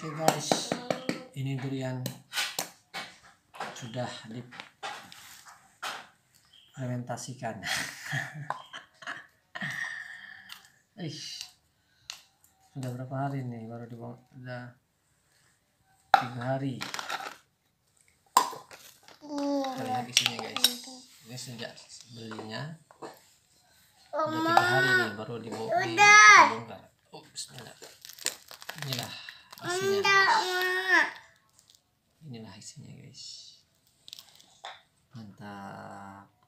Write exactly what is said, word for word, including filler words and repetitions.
Oke guys, ini durian sudah difermentasikan. Ih, sudah berapa hari nih? Baru dibawa, sudah tiga hari. Kita lihat isinya guys. Ini sejak belinya udah tiga hari nih, baru dibawa dibongkar. Oh, bismillah. Inilah isinya guys. Inilah isinya guys. Mantap.